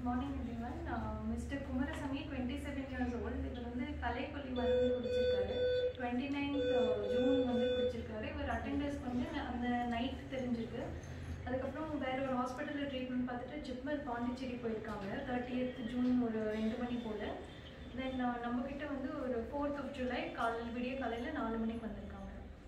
Morning everyone. Mr. Kumarasamy, 27 years old. இவர் வந்து கலைக்கொல்லி மருந்து குடிச்சிருக்காரு. 29th June வந்து குடிச்சிருக்காரு. இவர் அட்டெண்டர்ஸ் வந்து அந்த நைட் தெரிஞ்சிருக்கு. அதுக்கப்புறம் வேற ஒரு ஹாஸ்பிட்டலில் ட்ரீட்மெண்ட் பார்த்துட்டு JIPMER பாண்டிச்சேரி போயிருக்காங்க. 30th June ஒரு 2 மணி போல். தென் நம்மக்கிட்ட வந்து ஒரு 4th of July விடிய காலையில் 4 மணிக்கு வந்திருக்காங்க.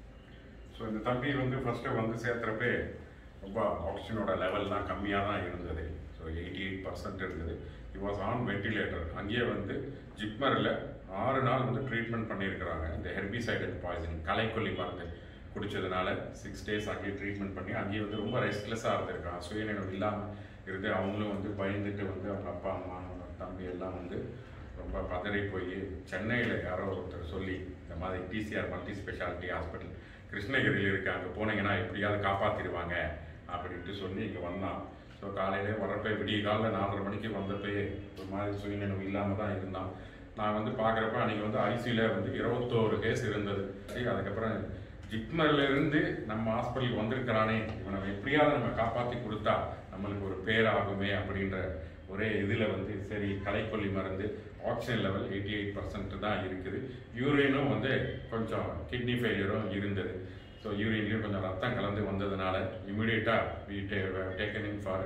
ஸோ இந்த தம்பி வந்து ஃபஸ்ட்டு வந்து சேர்த்துறப்பே ரொம்ப ஆக்சிஜனோட லெவல்லாம் கம்மியாக தான் இருந்தது. ஸோ 88% இருந்தது. He was on ventilator. அங்கேயே வந்து ஜிப்மரில் 6 நாள் வந்து ட்ரீட்மெண்ட் பண்ணியிருக்கிறாங்க. இந்த ஹெர்பிசைடல் பாய்சனிங் களைக்கொல்லி மருந்து குடித்ததுனால 6 days அங்கேயே ட்ரீட்மெண்ட் பண்ணி அங்கேயே வந்து ரொம்ப ரெஸ்ட்லெஸ்ஸாக இருந்திருக்கான். சுயநினைவு இல்லாமல் இருந்து அவங்களும் வந்து பயந்துட்டு வந்து அவங்க அப்பா அம்மா தம்பி எல்லாம் வந்து ரொம்ப பதறி போய் சென்னையில் யாரோ ஒருத்தர் சொல்லி இந்த மாதிரி TCR மல்டி ஸ்பெஷாலிட்டி ஹாஸ்பிட்டல் கிருஷ்ணகிரியில் இருக்குது, அங்கே போனீங்கன்னா எப்படியாவது காப்பாற்றிடுவாங்க அப்படின்ட்டு சொல்லி இங்கே வந்தான். ஸோ காலையிலே வரப்போ விடிய காலையில் 4:30 மணிக்கு வந்தப்போ ஒரு மாதிரி சுயநினைவு இல்லாமல் தான் இருந்தான். நான் வந்து பார்க்குறப்ப அன்றைக்கி வந்து ஐசியூவில் வந்து 21 கேஸ் இருந்தது. அதுக்கப்புறம் ஜிப்மர்லேருந்து நம்ம ஹாஸ்பிட்டலுக்கு வந்திருக்கிறானே, இவனை எப்படியாவது நம்ம காப்பாற்றி கொடுத்தா நம்மளுக்கு ஒரு பேராகுமே அப்படின்ற ஒரே இதில் வந்து சரி களைக்கொல்லி மருந்து ஆக்சிஜன் லெவல் 88% தான் இருக்குது. யூரினும் வந்து கொஞ்சம் கிட்னி ஃபெயிலியரும் இருந்தது. ஸோ யூரின்லேயும் கொஞ்சம் ரத்தம் கலந்து வந்ததுனால இமீடியட்டாக we taken in for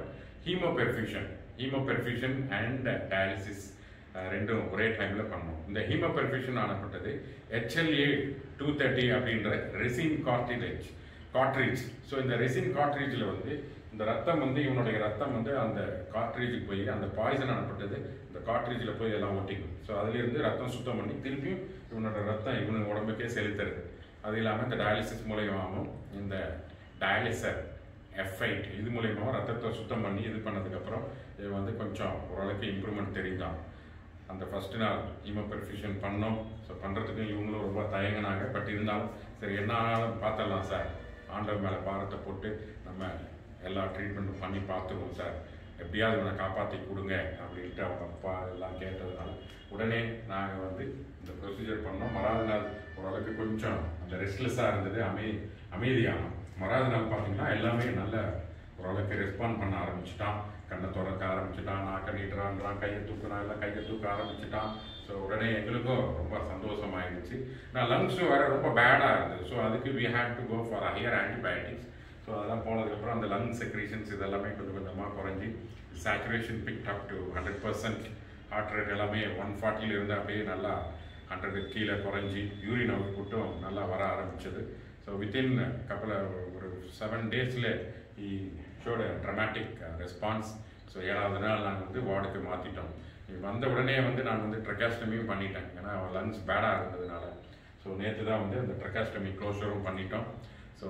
haemoperfusion and dialysis ரெண்டும் ஒரே டைமில் பண்ணோம். இந்த ஹீமோபெர்ஃபியூஷன் ஆனப்பட்டது HLA 230 அப்படின்ற ரெசின் கார்ட்ரிட்ஜ். ஸோ இந்த ரெசின் கார்ட்ரிட்ஜில் வந்து இந்த ரத்தம் வந்து இவனுடைய ரத்தம் வந்து அந்த கார்ட்ரிட்ஜுக்கு போய் அந்த பாய்சன் ஆனப்பட்டது இந்த கார்ட்ரிட்ஜில் போய் எல்லாம் ஒட்டிக்கும். ஸோ அதுலேருந்து ரத்தம் சுத்தம் பண்ணி திருப்பியும் இவனோட ரத்தம் இவனுக்கு உடம்புக்கே செலுத்துறது. அது இல்லாமல் இந்த டயாலிசிஸ் மூலயமாவும் இந்த டயாலிசர் F8 இது மூலயமாவும் ரத்தத்தை சுத்தம் பண்ணி இது பண்ணதுக்கப்புறம் இது வந்து கொஞ்சம் ஓரளவுக்கு இம்ப்ரூவ்மெண்ட் தெரியுதான். அந்த ஃபஸ்ட்டு நாள் ஹீமோபெர்ஃபியூஷன் பண்ணோம். ஸோ பண்ணுறதுக்கு இவங்களும் ரொம்ப தயங்கினாங்க. பட் இருந்தாலும் சரி என்ன ஆனாலும் பார்த்துடலாம் சார், ஆண்டவர் மேலே பாரத்தை போட்டு நம்ம எல்லா ட்ரீட்மெண்ட்டும் பண்ணி பார்த்துருவோம் சார், எப்படியாவது இவனை காப்பாற்றி கொடுங்க அப்படின்ட்டு அவங்க அப்பா எல்லாம் கேட்டதுனால உடனே நாங்கள் வந்து இந்த ப்ரொசீஜர் பண்ணோம். மறாவது நாள் ஓரளவுக்கு கொஞ்சம் அந்த ரெஸ்ட்லெஸ்ஸாக இருந்தது, அமைதியானோம். மறாவது நாள் பார்த்தீங்கன்னா எல்லாமே நல்ல ஓரளவுக்கு ரெஸ்பாண்ட் பண்ண ஆரம்பிச்சிட்டான். கண்ணை திறக்க ஆரம்பிச்சிட்டான், நாக்கை நீட்டுறான்றான், கையை தூக்குறான், எல்லாம் கையை தூக்க ஆரம்பிச்சிட்டான். ஸோ உடனே எங்களுக்கும் ரொம்ப சந்தோஷமாயிடுச்சு. நான் லங்ஸும் வேறு ரொம்ப பேடாக இருந்தது. ஸோ அதுக்கு we had to go for higher antibiotics. So அதெல்லாம் போனதுக்கப்புறம் அந்த லங் செக்ரீஷன்ஸ் இதெல்லாமே கொஞ்சம் கொஞ்சமாக குறைஞ்சி saturation picked up to 100%. Heart rate எல்லாமே 140 இருந்து அப்படியே நல்லா 100 கீழே குறைஞ்சி யூரின் அவுட்புட்டும் நல்லா வர ஆரம்பிச்சது. ஸோ வித்தின் ஒரு 7 days he showed a dramatic response. So 7வது நாள் நாங்கள் வந்து வார்டுக்கு மாற்றிட்டோம். வந்த உடனே வந்து நான் வந்து ட்ரக்கியாஸ்டமியும் பண்ணிட்டேன், ஏன்னா லங்ஸ் பேடாக இருந்ததுனால. ஸோ நேற்று தான் வந்து அந்த ட்ரக்கியாஸ்டமி க்ளோஸரும் பண்ணிட்டோம். ஸோ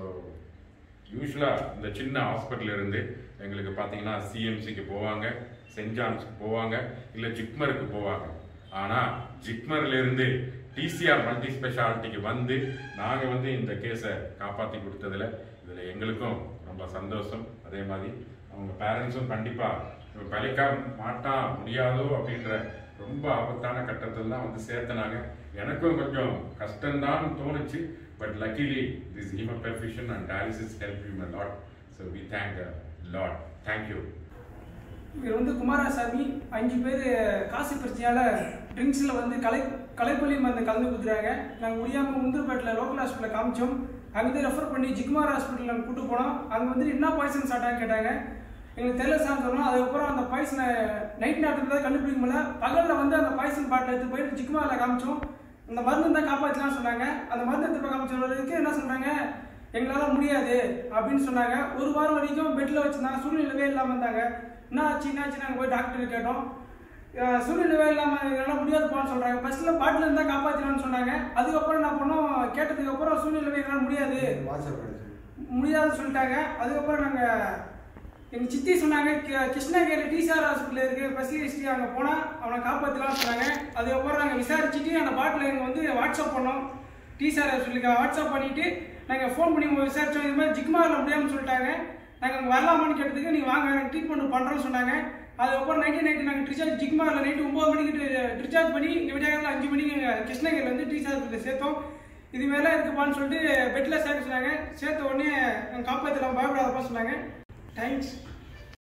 யூஸ்வலாக இந்த சின்ன ஹாஸ்பிட்டல் இருந்து எங்களுக்கு பார்த்தீங்கன்னா CMCக்கு போவாங்க, சென்ட் ஜான்ஸ்க்கு போவாங்க, இல்லை ஜிப்மருக்கு போவாங்க. ஆனால் ஜிப்மர்லேருந்து TCR மல்டி ஸ்பெஷாலிட்டிக்கு வந்து நாங்கள் வந்து இந்த கேஸை காப்பாற்றி கொடுத்ததில் இதில் எங்களுக்கும் ரொம்ப சந்தோஷம். அதே மாதிரி அவங்க பேரண்ட்ஸும் கண்டிப்பாக பிழைக்க முடியாதோ அப்படின்ற ரொம்ப ஆபத்தான கட்டத்தில் தான் வந்து சேர்த்தனாங்க. எனக்கும் கொஞ்சம் கஷ்டம்தான் தோணுச்சு. But luckily, this hemoperfusion and dialysis helped him a lot. So we thank Lord. Thank you. இவர் வந்து குமாரசாமி 5 பேர் காசு பிரச்சனையால் ட்ரிங்க்ஸில் வந்து களைக்கொல்லி மருந்து கலந்து கொடுத்துறாங்க. நாங்கள் முடியாமல் முந்தூர்பேட்டில் லோக்கல் ஹாஸ்பிட்டலில் காமிச்சோம். அங்கேருந்து ரெஃபர் பண்ணி ஜிப்மர் ஹாஸ்பிட்டலில் நாங்கள் கூப்பிட்டு போனோம். அங்கே வந்து என்ன பாய்சன் சாப்பிட்டான்னு கேட்டாங்க. எங்களுக்கு தெரியல சார் சொன்னோம். அதுக்கப்புறம் அந்த பாய்சனை நைட் நேரத்தில் தான் கண்டுபிடிக்க முடியல. பகலில் வந்து அந்த பாய்சன் பாட்டில் எடுத்து போய் ஜிப்மரில் காமிச்சோம். அந்த மருந்து தான் காப்பாற்றலாம் சொன்னாங்க. அந்த மருந்து எடுத்து காமிச்சவர்களுக்கு என்ன சொன்னாங்க, எங்களால் முடியாது அப்படின்னு சொன்னாங்க. 1 வாரம் வரைக்கும் பெட்டில் வச்சுருந்தாங்க, சூழ்நிலவே இல்லாமல் இருந்தாங்க. என்னாச்சு நாங்கள் போய் டாக்டர் கேட்டோம். சூழ்நிலவே இல்லாமல் எங்களால் முடியாதுப்பான்னு சொல்கிறாங்க. ஃபஸ்ட்டில் பாட்டில் இருந்தால் காப்பாற்றலாம்னு சொன்னாங்க. அதுக்கப்புறம் என்ன பண்ணோம், கேட்டதுக்கப்புறம் சூழ்நிலவே எங்களால் முடியாதுன்னு சொல்லிட்டாங்க. அதுக்கப்புறம் நாங்கள் எங்கள் சித்தி சொன்னாங்க, கிருஷ்ணகிரி TCR ஹாஸ்பிட்டல் இருக்குது ஸ்பெஷலிஸ்ட், அங்கே போனால் அவனை காப்பாற்றலாம் சொன்னாங்க. அதுக்கப்புறம் நாங்கள் விசாரிச்சுட்டு அந்த பாட்டில் எங்கள் வந்து வாட்ஸ்அப் பண்ணோம். TCR ஹாஸ்பிட்டலுக்கு வாட்ஸ்அப் பண்ணிவிட்டு நாங்கள் ஃபோன் பண்ணி விசாரித்தோம். இது மாதிரி ஜிப்மரில் முடியாமல் சொல்லிட்டாங்க. நாங்கள் அங்கே வரலாமான்னு கேட்டதுக்கு நீங்கள் வாங்க நாங்கள் ட்ரீட்மெண்ட் பண்ணுறோன்னு சொன்னாங்க. அதுக்கப்புறம் நைட்டு நாங்கள் டிஸ்சார்ஜ் ஜிப்மரில் நைட்டு 9 மணிக்கு டிஸ்சார்ஜ் பண்ணி இங்கே விடியாமல் 5 மணிக்கு கிருஷ்ணகிரியில் வந்து TCR ஹாஸ்பிட்டலில் சேர்த்தோம். இது மேலே இருக்குப்பான்னு சொல்லிட்டு பெட்டில் சேர்க்க சொன்னாங்க. சேர்த்த உடனே காப்பாற்றலாம் பயப்படாதப்பா சொன்னாங்க. Thanks.